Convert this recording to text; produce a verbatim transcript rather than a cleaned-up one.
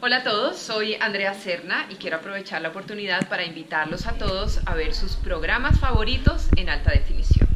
Hola a todos, soy Andrea Serna y quiero aprovechar la oportunidad para invitarlos a todos a ver sus programas favoritos en alta definición.